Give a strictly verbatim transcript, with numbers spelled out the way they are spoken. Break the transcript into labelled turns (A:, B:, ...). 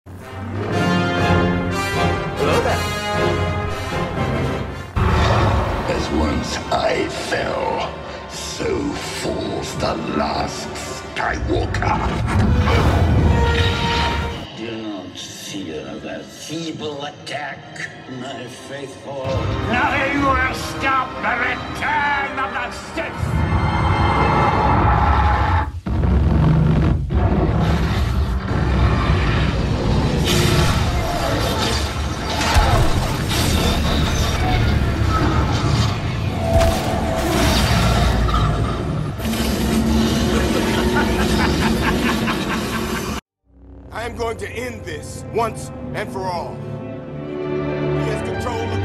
A: Hello there.
B: As once I fell, so falls the last Skywalker. Do not fear the feeble attack, my faithful. Nothing will stop the return of the Sith!
C: I am going to end this once and for all. He has control of